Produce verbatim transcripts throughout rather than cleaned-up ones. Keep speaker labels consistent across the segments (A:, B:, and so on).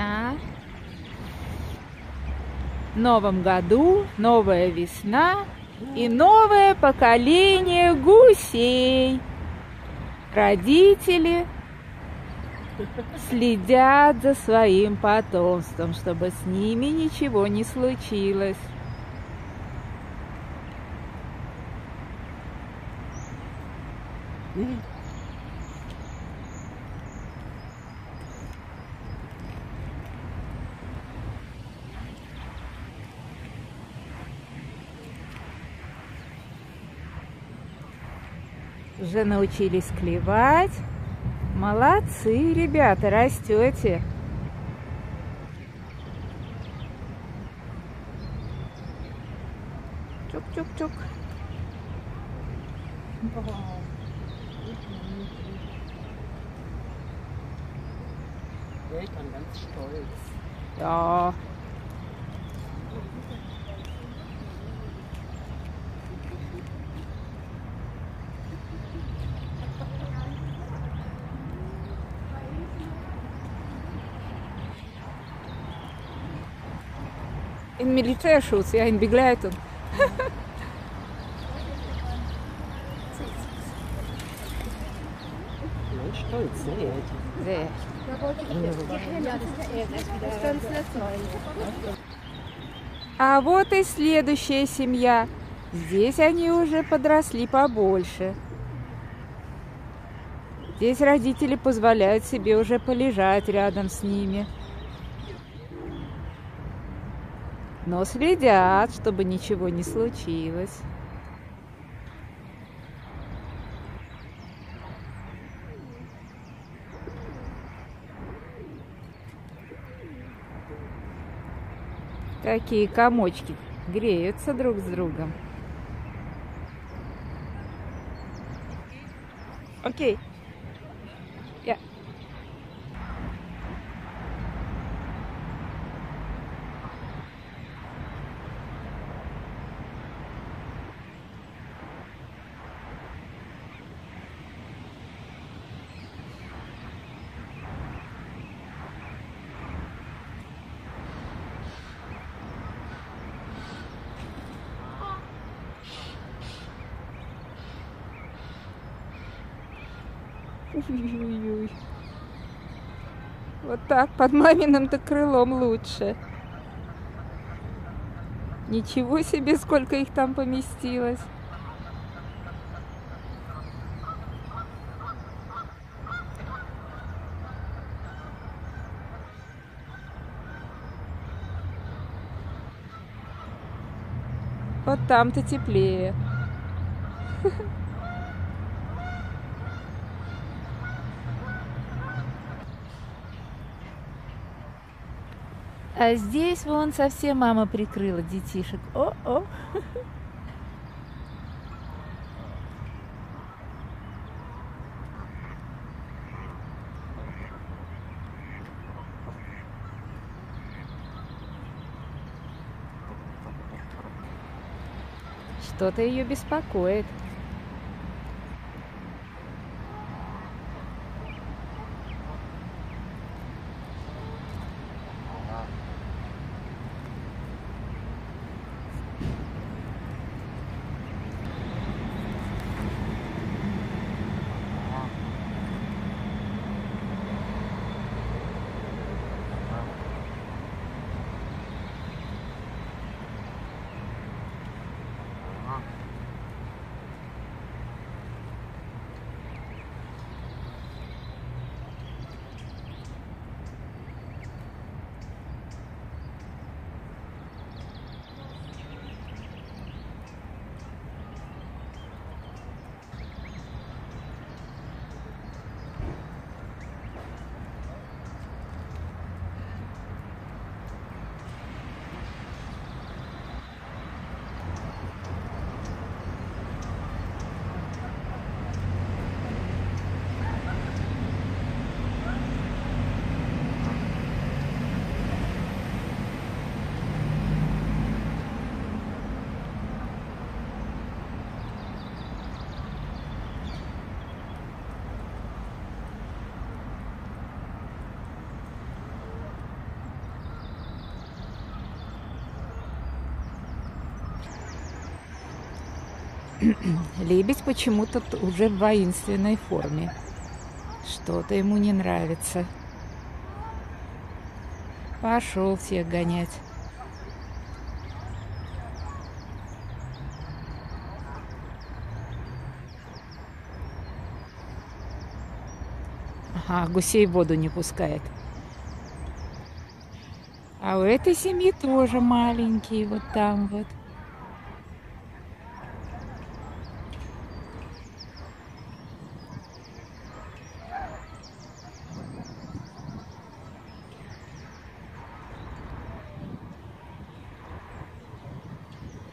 A: весна. В новом году новая весна и новое поколение гусей. Родители следят за своим потомством, чтобы с ними ничего не случилось. Уже научились клевать. Молодцы, ребята, растете. Чук-чук-чук.
B: Eltern ganz stolz.
A: Ja. In Militärschutz, ja, in Begleitung.
B: Ganz stolz, ne?
A: Sehr. А вот и следующая семья. Здесь они уже подросли побольше. Здесь родители позволяют себе уже полежать рядом с ними. Но следят, чтобы ничего не случилось. Такие комочки греются друг с другом. Окей. Я. Ой-ой-ой. Вот так, под маминым-то крылом лучше. Ничего себе, сколько их там поместилось. Вот там-то теплее. А здесь вон совсем мама прикрыла детишек. О-о! Что-то ее беспокоит. Лебедь почему-то т- уже в воинственной форме. Что-то ему не нравится. Пошел всех гонять. Ага, гусей в воду не пускает. А у этой семьи тоже маленькие, вот там вот.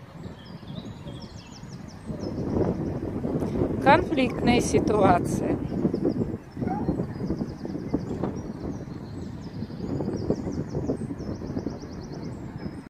A: Конфликтная ситуация.